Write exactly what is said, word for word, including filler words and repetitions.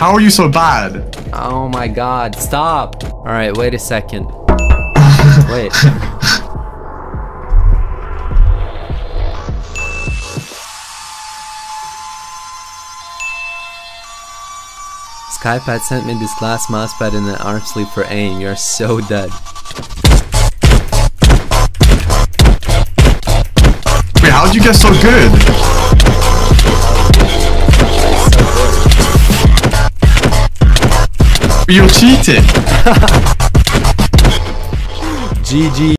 How are you so bad? Oh my god, stop. Alright, wait a second. Wait. Skypad sent me this glass mousepad in an arm sleeve for aim. You're so dead. Wait, how'd you get so good? You're cheating. G G.